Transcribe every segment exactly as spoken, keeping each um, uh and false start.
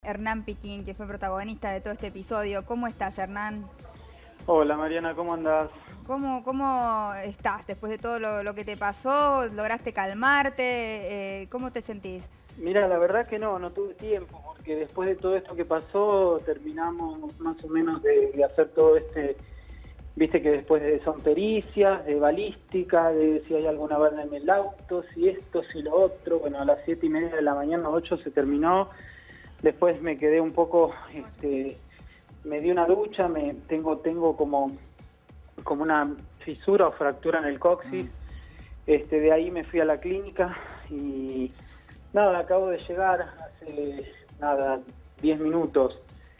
Hernán Piquín, que fue protagonista de todo este episodio. ¿Cómo estás, Hernán? Hola Mariana, ¿cómo andás? ¿Cómo, cómo estás después de todo lo, lo que te pasó? ¿Lograste calmarte? Eh, ¿Cómo te sentís? Mira, la verdad que no, no tuve tiempo, porque después de todo esto que pasó, terminamos más o menos de, de hacer todo este, viste que después de, son pericias, de balística, de si hay alguna bala en el auto, si esto, si lo otro. Bueno, a las siete y media de la mañana, ocho, se terminó. Después me quedé un poco, este, me di una ducha, me tengo, tengo como, como una fisura o fractura en el coxis. Este, de ahí me fui a la clínica y nada, acabo de llegar hace nada, diez minutos.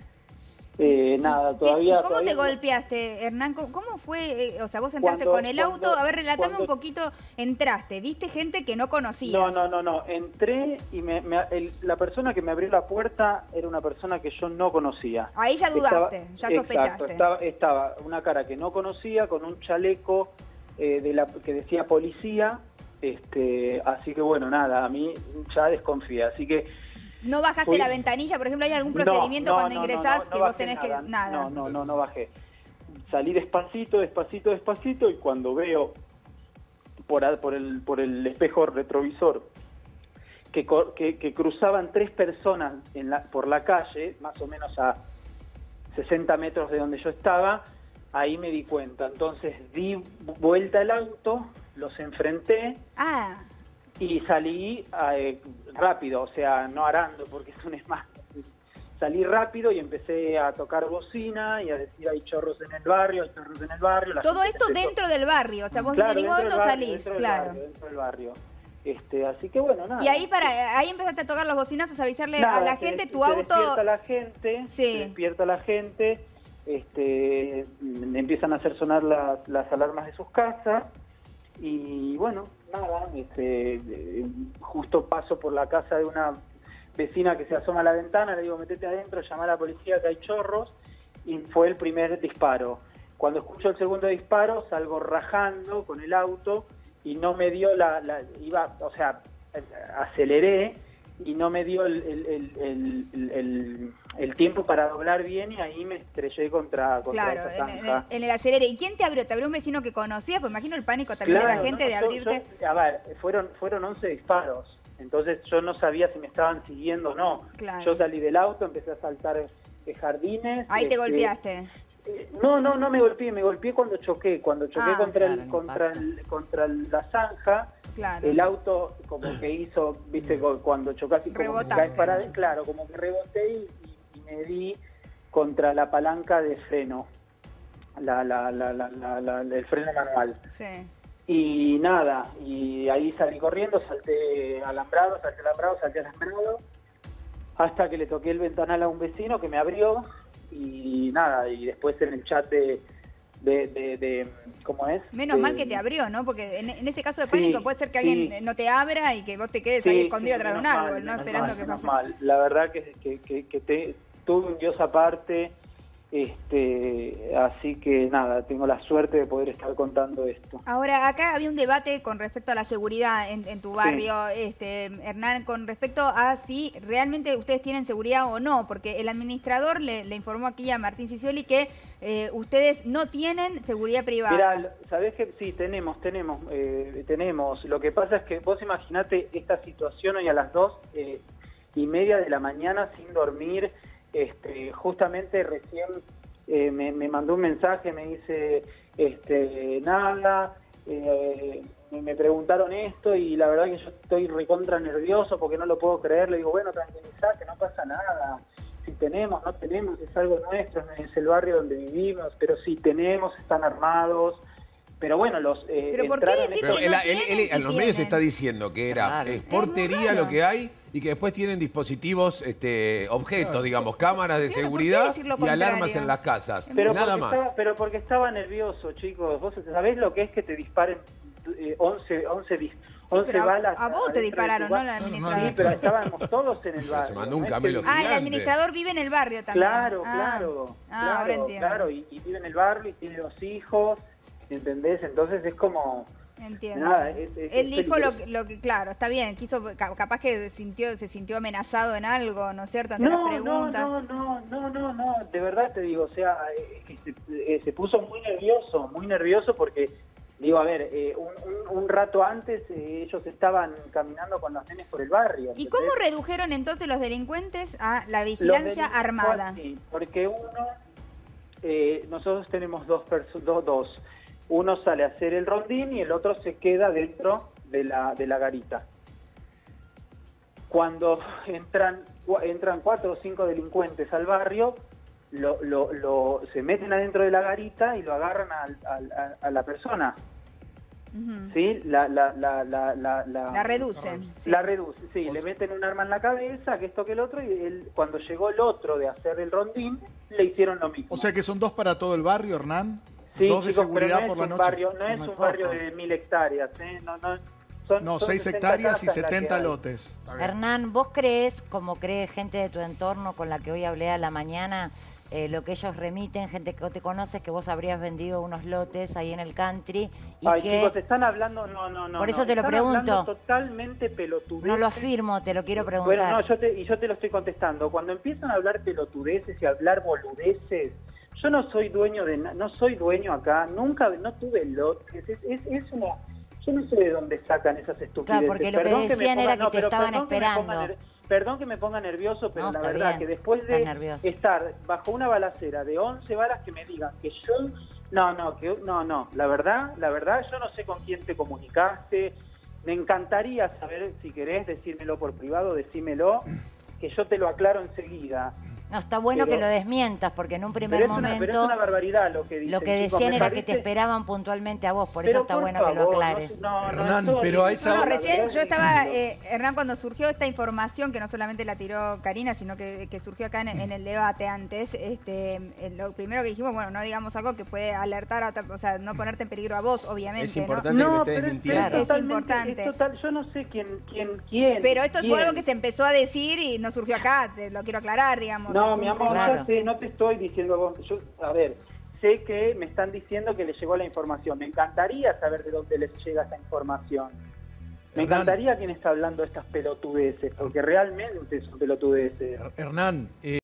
Eh, nada, todavía... ¿Y cómo todavía te no... golpeaste, Hernán? ¿Cómo fue? Eh, o sea, vos entraste Cuando, con el cuando, auto. A ver, relatame cuando... un poquito. Entraste, viste gente que no conocías. No, no, no, no. Entré y me, me, el, la persona que me abrió la puerta era una persona que yo no conocía. Ahí ya dudaste, estaba, ya sospechaste. Exacto, estaba, estaba una cara que no conocía con un chaleco eh, de la que decía policía. Este, así que bueno, nada, a mí ya desconfié. Así que ¿No bajaste fui... la ventanilla? Por ejemplo, ¿hay algún procedimiento no, no, cuando no, ingresás no, no, que no vos tenés nada. que...? Nada. No, no, no, no bajé. Salí despacito, despacito, despacito, y cuando veo por, por, el, por el espejo retrovisor que, que, que cruzaban tres personas en la, por la calle, más o menos a sesenta metros de donde yo estaba, ahí me di cuenta. Entonces di vuelta al auto, los enfrenté. Ah. Y salí eh, rápido, o sea, no arando, porque eso no es más. Salí rápido y empecé a tocar bocina y a decir hay chorros en el barrio, hay chorros en el barrio. La Todo esto empezó... dentro del barrio, o sea, vos claro, en ningún momento barrio, salís, dentro del claro. Barrio, dentro del barrio. Este, así que bueno, nada. Y ahí para ahí empezaste a tocar los bocinazos, a avisarle nada, a la se, gente, se, tu se auto... despierta la gente, sí. se despierta la gente, este, empiezan a hacer sonar las, las alarmas de sus casas. Y bueno, nada, este, justo paso por la casa de una vecina que se asoma a la ventana, le digo, metete adentro, llama a la policía que hay chorros, y fue el primer disparo. Cuando escucho el segundo disparo, salgo rajando con el auto y no me dio la, la iba, o sea, aceleré y no me dio el, el, el, el, el, el tiempo para doblar bien y ahí me estrellé contra, contra claro, esa en, zanja. en, en el acelere. ¿Y quién te abrió? ¿Te abrió un vecino que conocías? Pues imagino el pánico también claro, de la gente no, de yo, abrirte. Yo, a ver, fueron, fueron once disparos, entonces yo no sabía si me estaban siguiendo o no. Claro. Yo salí del auto, empecé a saltar eh, jardines. Ahí te este, golpeaste. Eh, no, no, no me golpeé, me golpeé cuando choqué, cuando choqué Ah, contra, claro, el, contra, el, contra la zanja. Claro. El auto como que hizo, viste, cuando chocás y como que caes para adentro, claro, como que reboté y, y, y me di contra la palanca de freno, la, la, la, la, la, la, el freno manual. Sí. Y nada, y ahí salí corriendo, salté alambrado, salté alambrado, salté alambrado, hasta que le toqué el ventanal a un vecino que me abrió, y nada, y después en el chat de... De, de, de, ¿cómo es? Menos de, mal que te abrió, ¿no? Porque en, en ese caso de pánico sí, puede ser que sí. alguien no te abra y que vos te quedes sí, ahí escondido sí, atrás de un mal, árbol, ¿no? Esperando mal, que pase. Mal. La verdad que, que, que, que te, tuve un Dios aparte, este, así que nada, tengo la suerte de poder estar contando esto. Ahora, acá había un debate con respecto a la seguridad en, en tu barrio, sí. este, Hernán, con respecto a si realmente ustedes tienen seguridad o no, porque el administrador le, le informó aquí a Martín Cicioli que eh, ustedes no tienen seguridad privada. Mirá, ¿sabés qué? Sí, tenemos, tenemos, eh, tenemos. Lo que pasa es que vos imaginate esta situación hoy a las dos eh, y media de la mañana sin dormir. Este, justamente recién eh, me, me mandó un mensaje, me dice, este, nada, eh, me preguntaron esto y la verdad que yo estoy recontra nervioso porque no lo puedo creer. Le digo, bueno, tranquilízate, no pasa nada. Si tenemos, no tenemos, es algo nuestro, es el barrio donde vivimos, pero sí tenemos, están armados. Pero bueno, los eh, ¿Pero por qué decir Pero que él, no él, tienen, él, si en los tienen? medios está diciendo que era Claro. es portería Es muy lo que hay y que después tienen dispositivos, este, objetos, Claro. cámaras cámaras de Claro, ¿por qué seguridad decir lo y contrario? alarmas en las casas. Pero Nada porque más. Estaba, pero porque estaba nervioso, chicos. ¿Vos sabés lo que es que te disparen eh, once, once, Sí, once pero a- balas? a vos te adentro de tu dispararon, bar- no al administrador. Sí, pero estábamos todos en el barrio. Se mandó un ¿no? Es que- camelo Ah, el gigante. administrador vive en el barrio también. Claro, Ah. claro, Ah, claro, ahora entiendo. claro, y, y vive en el barrio y tiene dos hijos, ¿entendés? Entonces es como, Entiendo. Nada, es- es- Él es dijo lo, peligroso. que- lo que, claro, está bien, quiso, ca- capaz que sintió, se sintió amenazado en algo, ¿no es cierto? Ante las No, no, preguntas. no, no, no, no, no, de verdad te digo, o sea, eh, que se, eh, se puso muy nervioso, muy nervioso porque, digo, a ver, eh, un, un- un rato antes eh, ellos estaban caminando con los nenes por el barrio. ¿Y ¿entendés? cómo redujeron entonces los delincuentes a la Los vigilancia delincuentes, armada? sí, porque uno, eh, nosotros tenemos dos, perso- dos, dos, uno sale a hacer el rondín y el otro se queda dentro de la, de la garita. Cuando entran, cua- entran cuatro o cinco delincuentes al barrio, lo, lo, lo- se meten adentro de la garita y lo agarran al- al- a, a la persona. Ujú. ¿Sí? La, la, la, la, la, la- La reducen. sí. La reduce, sí, le meten un arma en la cabeza, que esto que el otro, y él, cuando llegó el otro de hacer el rondín, le hicieron lo mismo. O sea que son dos para todo el barrio, Hernán. sí, Dos de chicos, seguridad pero no por es la un noche. barrio, no es Muy un poco. barrio de mil hectáreas, ¿eh? No, no, son, No, son seis sesenta hectáreas y casas las que setenta hay. lotes. Está bien. Hernán, ¿vos crees, como cree gente de tu entorno con la que hoy hablé a la mañana, eh, lo que ellos remiten, gente que te conoces, que vos habrías vendido unos lotes ahí en el country y Ay, que... chicos, están hablando, no, no, no. Por eso no, te lo están pregunto. hablando totalmente pelotudeces. No lo afirmo, te lo quiero preguntar. Bueno, no, yo te, y yo te lo estoy contestando. Cuando empiezan a hablar pelotudeces y a hablar boludeces, yo no soy dueño de na- no soy dueño acá, nunca, no tuve lotes, es, es, es una, yo no sé de dónde sacan esas estupideces. Claro, porque lo que Perdón me decían ponga- era que te pero estaban perdón que me ponga esperando. ner- Perdón que me ponga nervioso, pero No, la está verdad bien, que después estás de nervioso. estar bajo una balacera de once balas que me digan que yo, no, no, que no, no, la verdad, la verdad, yo no sé con quién te comunicaste, me encantaría saber, si querés decírmelo por privado, decímelo, que yo te lo aclaro enseguida. No, está bueno pero- que lo desmientas, porque en un primer Pero es, una, momento pero es una barbaridad lo que dicen. lo que chicos, decían me era que te parece- esperaban puntualmente a vos, por Pero eso está por bueno que lo favor, no- aclares. No, no, Hernán, estoy- pero a esa No, no, hora- la recién verdad yo es estaba, ridículo. eh, Hernán, cuando surgió esta información, que no solamente la tiró Karina, sino que, que surgió acá en, en el debate antes, este, eh, lo primero que dijimos, bueno, no digamos algo que puede alertar, a otra, o sea, no ponerte en peligro a vos, obviamente. Es ¿no? importante que lo No, estés pero es, mintiendo. pero es Claro. totalmente- Es importante. es total, yo no sé quién, quién, quién. Pero esto quién. fue algo que se empezó a decir y no surgió acá, te lo quiero aclarar, digamos. No, Es mi un amor, rumor. Claro. ya sé, no te estoy diciendo a vos. Yo, a ver, sé que me están diciendo que les llegó la información. Me encantaría saber de dónde les llega esa información. Me Hernán. encantaría quién está hablando de estas pelotudeces, porque realmente son pelotudeces. Hernán, eh,